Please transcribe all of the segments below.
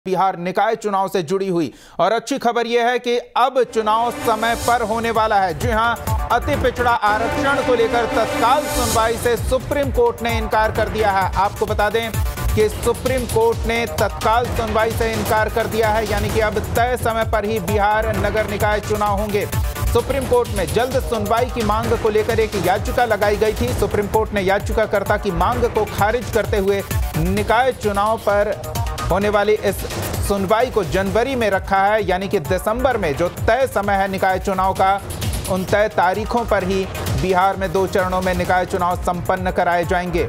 बिहार निकाय चुनाव से जुड़ी हुई और अच्छी खबर यह है कि अब चुनाव समय पर होने वाला है। जी हां, अति पिछड़ा आरक्षण को लेकर तत्काल सुनवाई से सुप्रीम कोर्ट ने इनकार कर दिया है। आपको बता दें कि सुप्रीम कोर्ट ने तत्काल सुनवाई से इनकार कर दिया है, यानी कि अब तय समय पर ही बिहार नगर निकाय चुनाव होंगे। सुप्रीम कोर्ट में जल्द सुनवाई की मांग को लेकर एक याचिका लगाई गई थी। सुप्रीम कोर्ट ने याचिकाकर्ता की मांग को खारिज करते हुए निकाय चुनाव पर होने वाली इस सुनवाई को जनवरी में रखा है, यानी कि दिसंबर में जो तय समय है निकाय चुनाव का, उन तय तारीखों पर ही बिहार में 2 चरणों में निकाय चुनाव संपन्न कराए जाएंगे।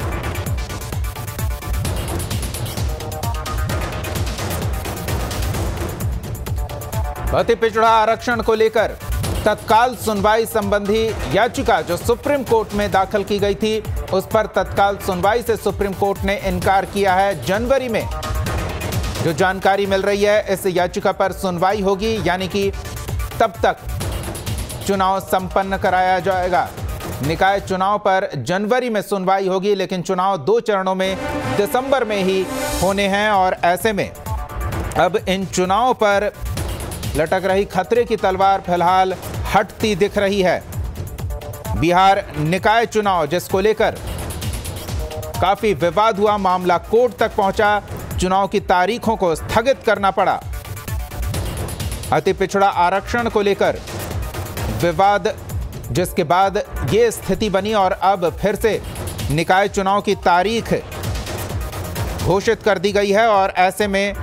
अति पिछड़ा आरक्षण को लेकर तत्काल सुनवाई संबंधी याचिका जो सुप्रीम कोर्ट में दाखिल की गई थी, उस पर तत्काल सुनवाई से सुप्रीम कोर्ट ने इनकार किया है। जनवरी में जो जानकारी मिल रही है, इस याचिका पर सुनवाई होगी, यानी कि तब तक चुनाव संपन्न कराया जाएगा। निकाय चुनाव पर जनवरी में सुनवाई होगी, लेकिन चुनाव 2 चरणों में दिसंबर में ही होने हैं और ऐसे में अब इन चुनावों पर लटक रही खतरे की तलवार फिलहाल हटती दिख रही है। बिहार निकाय चुनाव जिसको लेकर काफी विवाद हुआ, मामला कोर्ट तक पहुंचा, चुनाव की तारीखों को स्थगित करना पड़ा। अति पिछड़ा आरक्षण को लेकर विवाद जिसके बाद ये स्थिति बनी और अब फिर से निकाय चुनाव की तारीख घोषित कर दी गई है और ऐसे में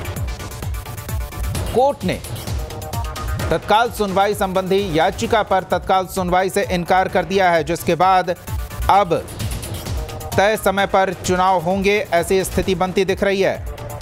कोर्ट ने तत्काल सुनवाई संबंधी याचिका पर तत्काल सुनवाई से इनकार कर दिया है, जिसके बाद अब तय समय पर चुनाव होंगे, ऐसी स्थिति बनती दिख रही है।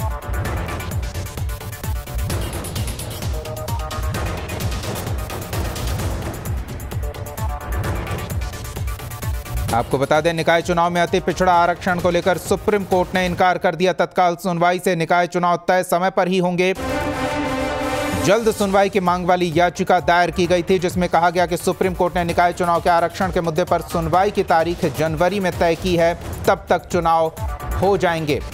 आपको बता दें, निकाय चुनाव में अति पिछड़ा आरक्षण को लेकर सुप्रीम कोर्ट ने इनकार कर दिया तत्काल सुनवाई से। निकाय चुनाव तय समय पर ही होंगे। जल्द सुनवाई की मांग वाली याचिका दायर की गई थी, जिसमें कहा गया कि सुप्रीम कोर्ट ने निकाय चुनाव के आरक्षण के मुद्दे पर सुनवाई की तारीख जनवरी में तय की है, तब तक चुनाव हो जाएंगे।